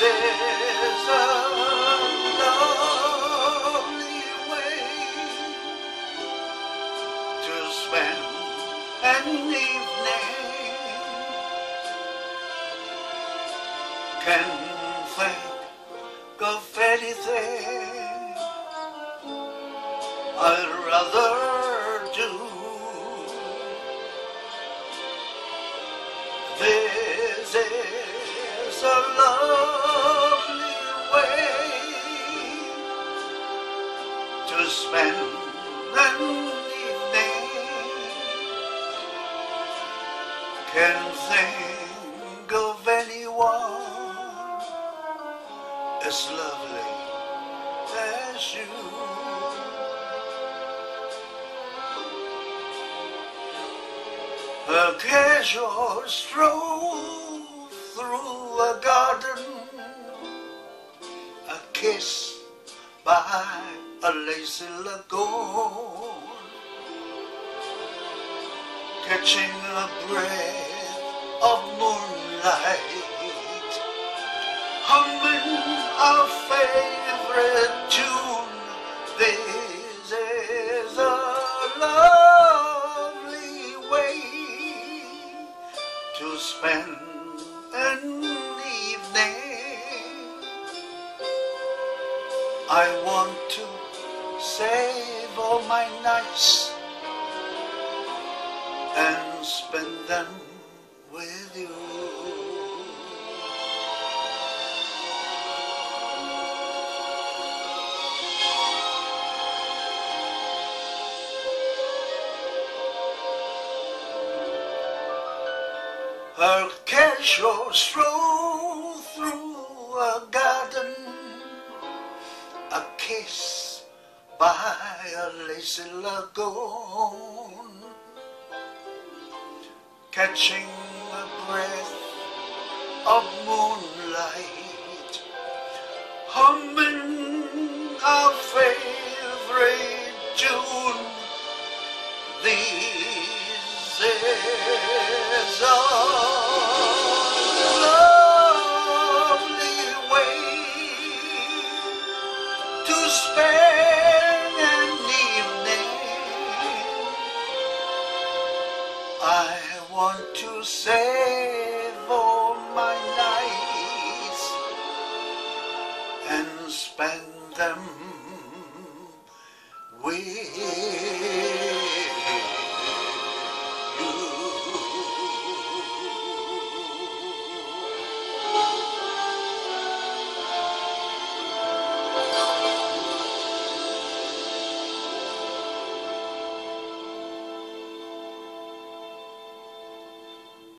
is a lovely way to spend an evening. Can't think of anything I'd rather do. This is a lovely way to spend an evening. Can't think of anyone as lovely as you. A casual stroll through a garden, a kiss by a lazy lagoon, catching a breath of moonlight, humming our favorite tune. This is a lovely way to spend an evening. I want to save all my nights and spend them with you. A casual stroll through a garden, a kiss by a lazy lagoon, catching a breath of moonlight, humming our favorite tune. This is a lovely way to spend an evening. I want to save all my nights and spend them with